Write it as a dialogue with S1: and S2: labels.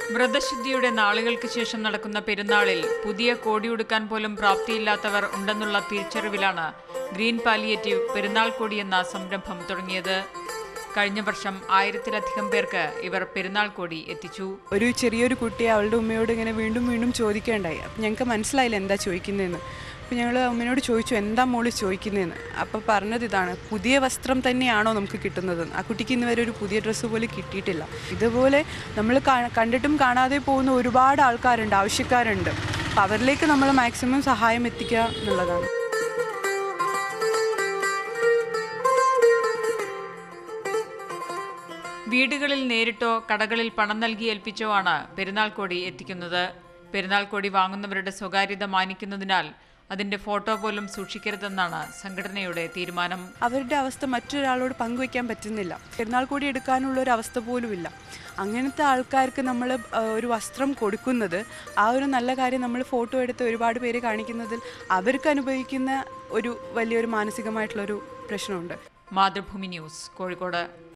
S1: വ്രതശുദ്ധിയുടെ നാളുകൾക്ക് ശേഷം നടക്കുന്ന പെരുന്നാളിൽ പുതിയ കോടിയുടുക്കാൻ പോലും പ്രാപ്തിയില്ലാത്തവർ ഉണ്ടെന്നുള്ള തിരിച്ചറിവിലാണ് ഗ്രീൻ പാലിയേറ്റീവ് പെരുന്നാൾ കോടി എന്ന സംരംഭം തുടങ്ങിയത്. കഴിഞ്ഞ വർഷം 1000-ലധികം പേർക്ക് ഇവർ പെരുന്നാൾ കോടി എത്തിച്ചു.
S2: ഒരു ചെറിയൊരു കുട്ടി അവളുടെ ഉമ്മയോട് ഇങ്ങനെ വീണ്ടും വീണ്ടും ചോദിക്കേണ്ടായി. അപ്പം ഞങ്ങൾക്ക് മനസ്സിലായില്ല എന്താ ചോദിക്കുന്നതെന്ന്. അപ്പോൾ ഞങ്ങൾ അമ്മയോട് ചോദിച്ചു, എന്താ മോള് ചോദിക്കുന്നതെന്ന്. അപ്പോൾ പറഞ്ഞത് ഇതാണ്, പുതിയ വസ്ത്രം തന്നെയാണോ നമുക്ക് കിട്ടുന്നത്? ആ കുട്ടിക്ക് ഇന്ന് വരെ ഒരു പുതിയ ഡ്രസ്സ് പോലും കിട്ടിയിട്ടില്ല. ഇതുപോലെ നമ്മൾ കണ്ടിട്ടും കാണാതെ പോകുന്ന ഒരുപാട് ആൾക്കാരുണ്ട്, ആവശ്യക്കാരുണ്ട്. അപ്പോൾ അവരിലേക്ക് നമ്മൾ മാക്സിമം സഹായം എത്തിക്കുക എന്നുള്ളതാണ്.
S1: വീടുകളിൽ നേരിട്ടോ കടകളിൽ പണം നൽകി ഏൽപ്പിച്ചോ ആണ് പെരുന്നാൾ കോടി എത്തിക്കുന്നത്. പെരുന്നാൾ കോടി വാങ്ങുന്നവരുടെ സ്വകാര്യത മാനിക്കുന്നതിനാൽ അതിന്റെ ഫോട്ടോ പോലും സൂക്ഷിക്കരുതെന്നാണ് സംഘടനയുടെ തീരുമാനം.
S2: അവരുടെ അവസ്ഥ മറ്റൊരാളോട് പങ്കുവയ്ക്കാൻ പറ്റുന്നില്ല. പെരുന്നാൾ കോടി എടുക്കാനുള്ള ഒരു അവസ്ഥ പോലുമില്ല. അങ്ങനത്തെ ആൾക്കാർക്ക് നമ്മൾ ഒരു വസ്ത്രം കൊടുക്കുന്നത്, ആ ഒരു നല്ല കാര്യം നമ്മൾ ഫോട്ടോ എടുത്ത് ഒരുപാട് പേര് കാണിക്കുന്നതിൽ അവർക്ക് അനുഭവിക്കുന്ന ഒരു വലിയൊരു മാനസികമായിട്ടുള്ളൊരു പ്രശ്നമുണ്ട്.
S1: മാതൃഭൂമി ന്യൂസ്, കോഴിക്കോട്.